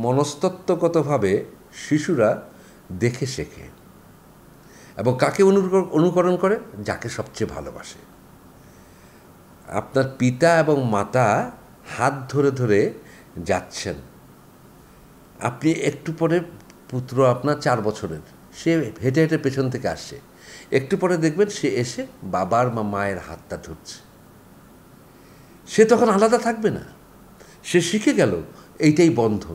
মনস্তত্ত্বগতভাবে শিশুরা দেখে শেখে এবং কাকে অনুকরণ করে? যাকে সবচেয়ে ভালোবাসে। আপনার পিতা এবং মাতা হাত ধরে ধরে যাচ্ছেন, আপনি একটু পরে পুত্র আপনার 4 বছরের, সে হেঁটে হেঁটে পেছন থেকে আসছে, একটু পরে দেখবেন সে এসে বাবার বা মায়ের হাতটা ধরছে। সে তখন আলাদা থাকবে না, সে শিখে গেল এইটাই বন্ধন।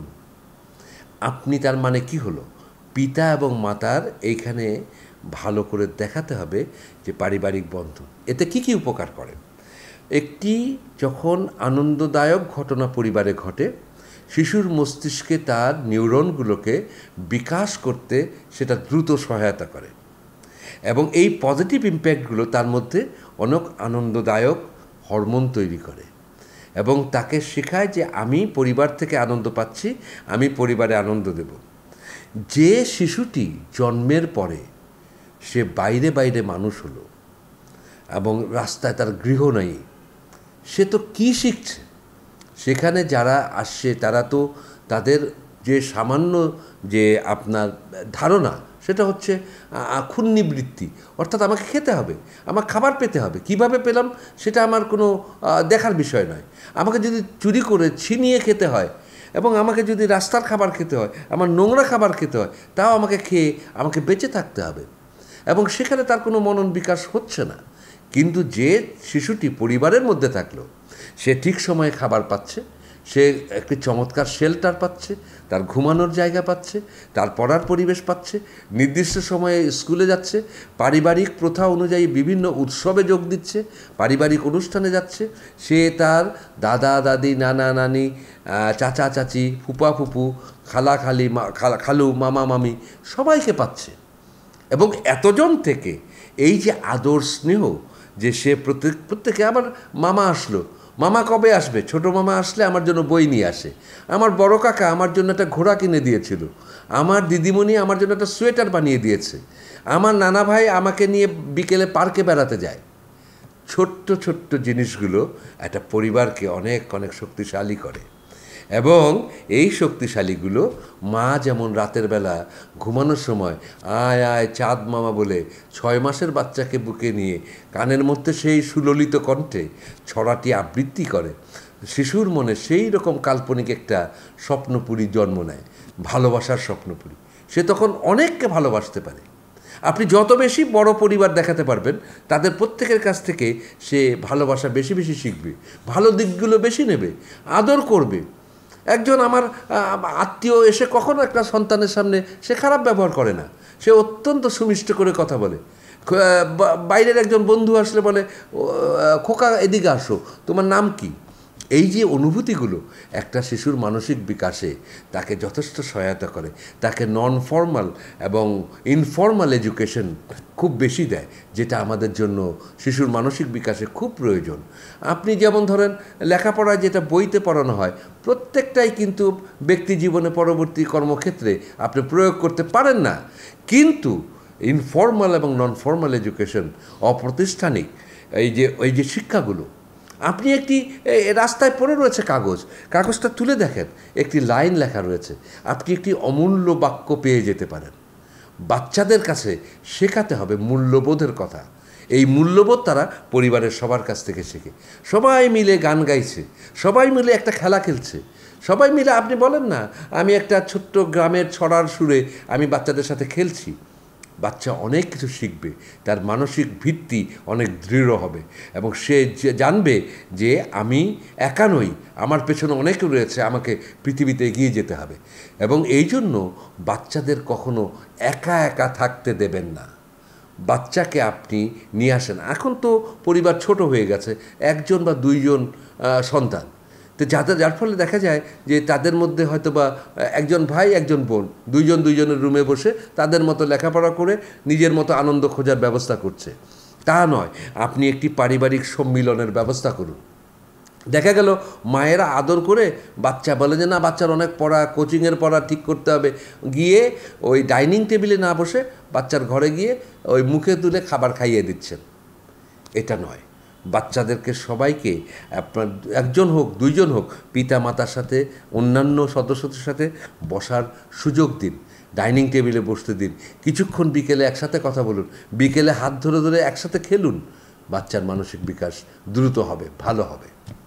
আপনি তার মানে কি হলো? পিতা এবং মাতার এইখানে ভালো করে দেখাতে হবে যে পারিবারিক বন্ধন। এতে কি কি উপকার করে? একটি যখন আনন্দদায়ক ঘটনা পরিবারে ঘটে, শিশুর মস্তিষ্কে তার নিউরনগুলোকে বিকাশ করতে সেটা দ্রুত সহায়তা করে এবং এই পজিটিভ ইম্প্যাক্টগুলো তার মধ্যে অনেক আনন্দদায়ক হরমোন তৈরি করে এবং তাকে শেখায় যে আমি পরিবার থেকে আনন্দ পাচ্ছি, আমি পরিবারে আনন্দ দেব। যে শিশুটি জন্মের পরে সে বাইরে বাইরে মানুষ হলো এবং রাস্তায় তার গৃহ নেই, সে তো কী শিখছে? সেখানে যারা আসছে তারা তো তাদের যে সামান্য যে আপনার ধারণা, সেটা হচ্ছে ক্ষুণ্ণিবৃত্তি, অর্থাৎ আমাকে খেতে হবে, আমার খাবার পেতে হবে, কিভাবে পেলাম সেটা আমার কোনো দেখার বিষয় নয়। আমাকে যদি চুরি করে ছিনিয়ে খেতে হয় এবং আমাকে যদি রাস্তার খাবার খেতে হয়, আমার নোংরা খাবার খেতে হয়, তাও আমাকে খেয়ে আমাকে বেঁচে থাকতে হবে এবং সেখানে তার কোনো মনন বিকাশ হচ্ছে না। কিন্তু যে শিশুটি পরিবারের মধ্যে থাকলো, সে ঠিক সময়ে খাবার পাচ্ছে, সে একটি চমৎকার শেল্টার পাচ্ছে, তার ঘুমানোর জায়গা পাচ্ছে, তার পড়ার পরিবেশ পাচ্ছে, নির্দিষ্ট সময়ে স্কুলে যাচ্ছে, পারিবারিক প্রথা অনুযায়ী বিভিন্ন উৎসবে যোগ দিচ্ছে, পারিবারিক অনুষ্ঠানে যাচ্ছে, সে তার দাদা দাদি, নানা নানি, চাচা চাচি, ফুপা ফুপু, খালা খালি, খালু, মামা মামি সবাইকে পাচ্ছে এবং এতজন থেকে এই যে আদর স্নেহ, যে সে প্রত্যেকে, আমার মামা আসলো, মামা কবে আসবে? ছোটো মামা আসলে আমার জন্য বই নিয়ে আসে, আমার বড় কাকা আমার জন্য একটা ঘোড়া কিনে দিয়েছিল, আমার দিদিমণি আমার জন্য একটা সোয়েটার বানিয়ে দিয়েছে, আমার নানা ভাই আমাকে নিয়ে বিকেলে পার্কে বেড়াতে যায়। ছোট্ট ছোট্ট জিনিসগুলো একটা পরিবারকে অনেক অনেক শক্তিশালী করে এবং এই শক্তিশালীগুলো মা যেমন রাতের বেলা ঘুমানোর সময় আয় আয় চাঁদ মামা বলে 6 মাসের বাচ্চাকে বুকে নিয়ে কানের মধ্যে সেই সুললিত কণ্ঠে ছড়াটি আবৃত্তি করে, শিশুর মনে সেই রকম কাল্পনিক একটা স্বপ্নপুরী জন্ম নেয়, ভালোবাসার স্বপ্নপুরী। সে তখন অনেককে ভালোবাসতে পারে। আপনি যত বেশি বড় পরিবার দেখাতে পারবেন, তাদের প্রত্যেকের কাছ থেকে সে ভালোবাসা বেশি বেশি শিখবে, ভালো দিকগুলো বেশি নেবে, আদর করবে। একজন আমার আত্মীয় এসে কখনো একটা সন্তানের সামনে সে খারাপ ব্যবহার করে না, সে অত্যন্ত সুমিষ্ট করে কথা বলে। বাইরের একজন বন্ধু আসলে বলে, খোকা এদিকে আসো, তোমার নাম কি? এই যে অনুভূতিগুলো একটা শিশুর মানসিক বিকাশে তাকে যথেষ্ট সহায়তা করে, তাকে নন ফর্মাল এবং ইনফর্মাল এডুকেশন খুব বেশি দেয়, যেটা আমাদের জন্য শিশুর মানসিক বিকাশে খুব প্রয়োজন। আপনি যেমন ধরেন লেখাপড়ায় যেটা বইতে পড়ানো হয়, প্রত্যেকটাই কিন্তু ব্যক্তি জীবনে পরবর্তী কর্মক্ষেত্রে আপনি প্রয়োগ করতে পারেন না, কিন্তু ইনফর্মাল এবং নন ফর্মাল এডুকেশন, অপ্রাতিষ্ঠানিক এই যে শিক্ষাগুলো, আপনি একটি রাস্তায় পড়ে রয়েছে কাগজটা তুলে দেখেন, একটি লাইন লেখা রয়েছে, আপনি একটি অমূল্য বাক্য পেয়ে যেতে পারেন। বাচ্চাদের কাছে শেখাতে হবে মূল্যবোধের কথা। এই মূল্যবোধ তারা পরিবারের সবার কাছ থেকে শেখে। সবাই মিলে গান গাইছে, সবাই মিলে একটা খেলা খেলছে, সবাই মিলে, আপনি বলেন না আমি একটা ছোট্ট গ্রামের ছড়ার সুরে আমি বাচ্চাদের সাথে খেলছি, বাচ্চা অনেক কিছু শিখবে, তার মানসিক ভিত্তি অনেক দৃঢ় হবে এবং সে জানবে যে আমি একা নই, আমার পেছনে অনেকে রয়েছে, আমাকে পৃথিবীতে এগিয়ে যেতে হবে। এবং এই জন্য বাচ্চাদের কখনো একা একা থাকতে দেবেন না, বাচ্চাকে আপনি নিয়ে আসেন। এখন তো পরিবার ছোট হয়ে গেছে, 1জন বা 2জন সন্তান, তো যার ফলে দেখা যায় যে তাদের মধ্যে হয়তো বা একজন ভাই একজন বোন, 2জনের রুমে বসে তাদের মতো লেখাপড়া করে নিজের মতো আনন্দ খোঁজার ব্যবস্থা করছে। তা নয়, আপনি একটি পারিবারিক সম্মিলনের ব্যবস্থা করুন। দেখা গেল মায়েরা আদর করে, বাচ্চা বলে যে না বাচ্চার অনেক পড়া, কোচিংয়ের পড়া ঠিক করতে হবে, গিয়ে ওই ডাইনিং টেবিলে না বসে বাচ্চার ঘরে গিয়ে ওই মুখে তুলে খাবার খাইয়ে দিচ্ছেন। এটা নয়, বাচ্চাদেরকে সবাইকে আপনার একজন হোক দুইজন হোক পিতা মাতার সাথে অন্যান্য সদস্যদের সাথে বসার সুযোগ দিন, ডাইনিং টেবিলে বসতে দিন, কিছুক্ষণ বিকেলে একসাথে কথা বলুন, বিকেলে হাত ধরে ধরে একসাথে খেলুন। বাচ্চার মানসিক বিকাশ দ্রুত হবে, ভালো হবে।